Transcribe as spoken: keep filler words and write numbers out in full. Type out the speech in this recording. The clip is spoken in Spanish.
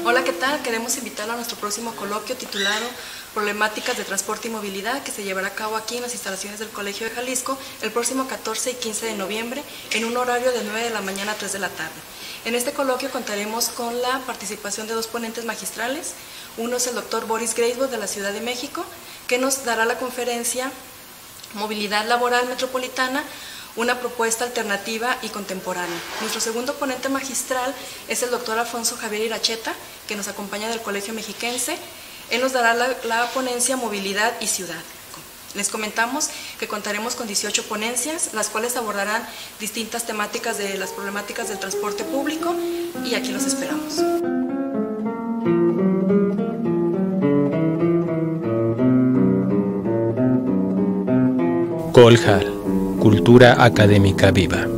Hola, ¿qué tal? Queremos invitarlo a nuestro próximo coloquio titulado Problemáticas de Transporte y Movilidad, que se llevará a cabo aquí en las instalaciones del Colegio de Jalisco el próximo catorce y quince de noviembre en un horario de nueve de la mañana a tres de la tarde. En este coloquio contaremos con la participación de dos ponentes magistrales. Uno es el doctor Boris Greisbord de la Ciudad de México, que nos dará la conferencia Movilidad Laboral Metropolitana, una propuesta alternativa y contemporánea. Nuestro segundo ponente magistral es el doctor Alfonso Javier Iracheta, que nos acompaña del Colegio Mexiquense. Él nos dará la, la ponencia Movilidad y Ciudad. Les comentamos que contaremos con dieciocho ponencias, las cuales abordarán distintas temáticas de las problemáticas del transporte público, y aquí los esperamos. Colhal, cultura académica viva.